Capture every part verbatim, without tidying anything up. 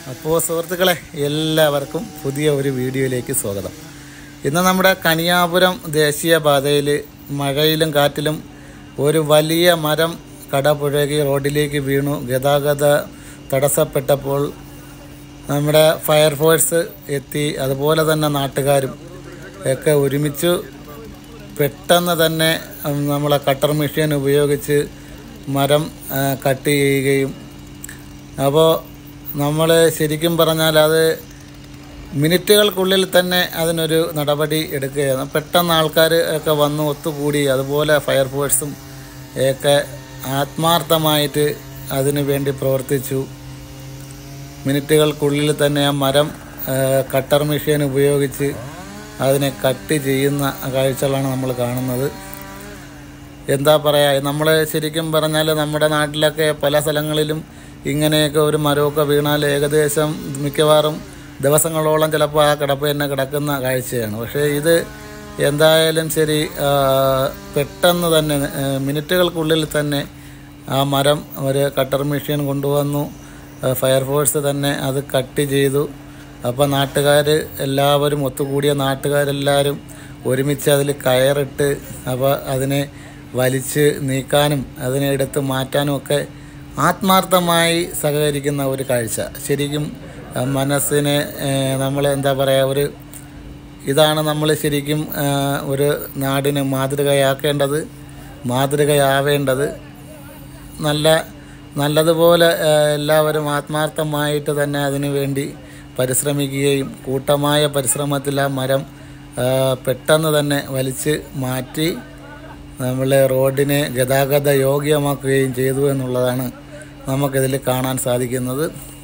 അപ്പോൾ സുഹൃത്തുക്കളെ, എല്ലാവർക്കും പുതിയ ഒരു വീഡിയോയിലേക്ക് സ്വാഗതം. ഇന്ന് നമ്മുടെ കനിയാപുരം ദേശീയപാതയിൽ മഴയിലും കാറ്റിലും ഒരു വലിയ മരം കടപുഴകി റോഡിലേക്ക് വീണു. ഗതാഗത തടസ്സപ്പെട്ടപ്പോൾ നമ്മുടെ ഫയർഫോഴ്സ് എത്തി, അതുപോലെ തന്നെ നാട്ടുകാരും ഒക്കെ ഒരുമിച്ച് പെട്ടെന്ന് തന്നെ നമ്മളെ കട്ടർ മെഷീൻ ഉപയോഗിച്ച് മരം കട്ട് ചെയ്യുകയും, അപ്പോൾ നമ്മൾ ശരിക്കും പറഞ്ഞാൽ അത് മിനിറ്റുകൾക്കുള്ളിൽ തന്നെ അതിനൊരു നടപടി എടുക്കുകയാണ്. പെട്ടെന്ന് ആൾക്കാർ ഒക്കെ വന്ന് ഒത്തുകൂടി, അതുപോലെ ഫയർഫോഴ്സും ഒക്കെ ആത്മാർത്ഥമായിട്ട് അതിനു വേണ്ടി പ്രവർത്തിച്ചു. മിനിറ്റുകൾക്കുള്ളിൽ തന്നെ ആ മരം കട്ടർ മെഷീൻ ഉപയോഗിച്ച് അതിനെ കട്ട് ചെയ്യുന്ന കാഴ്ചകളാണ് നമ്മൾ കാണുന്നത്. എന്താ പറയുക, നമ്മൾ ശരിക്കും പറഞ്ഞാൽ നമ്മുടെ നാട്ടിലൊക്കെ പല സ്ഥലങ്ങളിലും ഇങ്ങനെയൊക്കെ ഒരു മരമൊക്കെ വീണാൽ ഏകദേശം മിക്കവാറും ദിവസങ്ങളോളം ചിലപ്പോൾ ആ കിടപ്പ് തന്നെ കിടക്കുന്ന കാഴ്ചയാണ്. പക്ഷേ ഇത് എന്തായാലും ശരി, പെട്ടെന്ന് തന്നെ മിനിറ്റുകൾക്കുള്ളിൽ തന്നെ ആ മരം ഒരു കട്ടർ മെഷീൻ കൊണ്ടുവന്നു. ഫയർഫോഴ്സ് തന്നെ അത് കട്ട് ചെയ്തു. അപ്പോൾ നാട്ടുകാർ എല്ലാവരും ഒത്തുകൂടിയ നാട്ടുകാരെല്ലാവരും ഒരുമിച്ച് അതിൽ കയറിട്ട് അപ്പോൾ അതിനെ വലിച്ച് നീക്കാനും അതിനെ എടുത്ത് മാറ്റാനും ഒക്കെ ആത്മാർത്ഥമായി സഹകരിക്കുന്ന ഒരു കാഴ്ച. ശരിക്കും മനസ്സിനെ നമ്മൾ എന്താ പറയുക, ഒരു ഇതാണ് നമ്മൾ ശരിക്കും ഒരു നാടിന് മാതൃകയാക്കേണ്ടത്, മാതൃകയാവേണ്ടത്. നല്ല നല്ലതുപോലെ എല്ലാവരും ആത്മാർത്ഥമായിട്ട് തന്നെ അതിനു വേണ്ടി പരിശ്രമിക്കുകയും കൂട്ടമായ പരിശ്രമത്തിൽ ആ മരം പെട്ടെന്ന് തന്നെ വലിച്ച് മാറ്റി നമ്മൾ റോഡിനെ ഗതാഗത യോഗ്യമാക്കുകയും ചെയ്തു എന്നുള്ളതാണ് നമുക്കിതിൽ കാണാൻ സാധിക്കുന്നത്.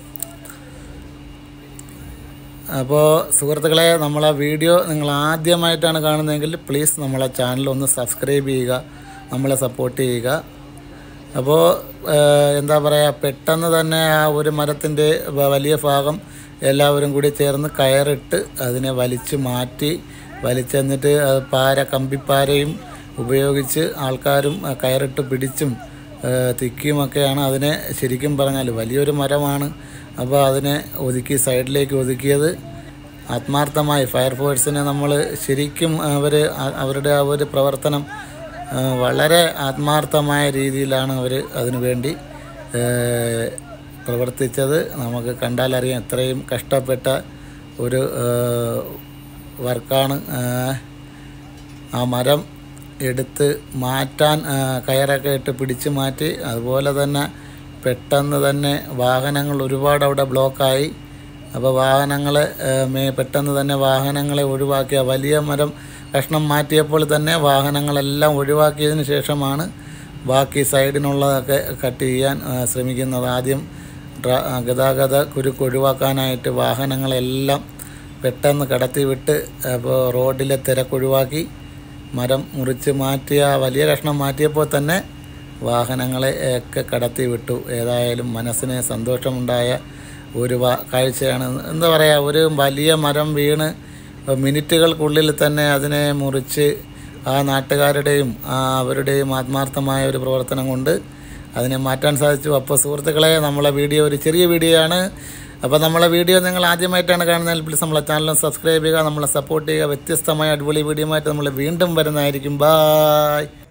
അപ്പോൾ സുഹൃത്തുക്കളെ, നമ്മളെ വീഡിയോ നിങ്ങൾ ആദ്യമായിട്ടാണ് കാണുന്നതെങ്കിൽ പ്ലീസ് നമ്മളെ ചാനൽ ഒന്ന് സബ്സ്ക്രൈബ് ചെയ്യുക, നമ്മളെ സപ്പോർട്ട് ചെയ്യുക. അപ്പോൾ എന്താ പറയുക, പെട്ടെന്ന് തന്നെ ആ ഒരു മരത്തിൻ്റെ വലിയ ഭാഗം എല്ലാവരും കൂടി ചേർന്ന് കയറിട്ട് അതിനെ വലിച്ചു മാറ്റി, വലിച്ചെന്നിട്ട് പാര കമ്പിപ്പാരയും ഉപയോഗിച്ച് ആൾക്കാരും കയറിട്ട് പിടിച്ചും തിക്കിയുമൊക്കെയാണ് അതിനെ ശരിക്കും പറഞ്ഞാൽ വലിയൊരു മരമാണ്. അപ്പോൾ അതിനെ ഒതുക്കി സൈഡിലേക്ക് ഒതുക്കിയത് ആത്മാർത്ഥമായി ഫയർഫോഴ്സിനെ നമ്മൾ ശരിക്കും അവർ അവരുടെ ആ ഒരു പ്രവർത്തനം വളരെ ആത്മാർത്ഥമായ രീതിയിലാണ് അവർ അതിനു വേണ്ടി പ്രവർത്തിച്ചത്. നമുക്ക് കണ്ടാലറിയാം ഇത്രയും കഷ്ടപ്പെട്ട ഒരു വർക്കാണ്. ആ മരം എടുത്ത് മാറ്റാൻ കയറൊക്കെ ഇട്ട് പിടിച്ച് മാറ്റി. അതുപോലെ തന്നെ പെട്ടെന്ന് തന്നെ വാഹനങ്ങൾ ഒരുപാട് അവിടെ ബ്ലോക്കായി. അപ്പോൾ വാഹനങ്ങളെ മേ പെട്ടെന്ന് തന്നെ വാഹനങ്ങളെ ഒഴിവാക്കിയ വലിയ മരം കഷ്ണം മാറ്റിയപ്പോൾ തന്നെ വാഹനങ്ങളെല്ലാം ഒഴിവാക്കിയതിന് ശേഷമാണ് ബാക്കി സൈഡിനുള്ളതൊക്കെ കട്ട് ചെയ്യാൻ ശ്രമിക്കുന്നത്. ആദ്യം ഗതാഗത കുരുക്ക് ഒഴിവാക്കാനായിട്ട് വാഹനങ്ങളെല്ലാം പെട്ടെന്ന് കടത്തി വിട്ട് അപ്പോൾ റോഡിലെ തിരക്കൊഴിവാക്കി മരം മുറിച്ച് മാറ്റിയ വലിയ കഷ്ണം മാറ്റിയപ്പോൾ തന്നെ വാഹനങ്ങളെ ഒക്കെ കടത്തി വിട്ടു. ഏതായാലും മനസ്സിന് സന്തോഷമുണ്ടായ ഒരു കാഴ്ചയാണ്. എന്താ പറയുക, ഒരു വലിയ മരം വീണ് മിനിറ്റുകൾക്കുള്ളിൽ തന്നെ അതിനെ മുറിച്ച് ആ നാട്ടുകാരുടെയും ആ അവരുടെയും ആത്മാർത്ഥമായ ഒരു പ്രവർത്തനം കൊണ്ട് അതിനെ മാറ്റാൻ സാധിച്ചു. അപ്പോൾ സുഹൃത്തുക്കളെ, നമ്മളെ വീഡിയോ ഒരു ചെറിയ വീഡിയോ ആണ്. അപ്പോൾ നമ്മളെ വീഡിയോ നിങ്ങൾ ആദ്യമായിട്ടാണ് കാണുന്നതെങ്കിൽ പ്ലീസ് നമ്മളെ ചാനൽ സബ്സ്ക്രൈബ് ചെയ്യുക, നമ്മളെ സപ്പോർട്ട് ചെയ്യുക. വ്യത്യസ്തമായ അടിപൊളി വീഡിയോ ആയിട്ട് നമ്മൾ വീണ്ടും വരുന്നതായിരിക്കും. ബായ്.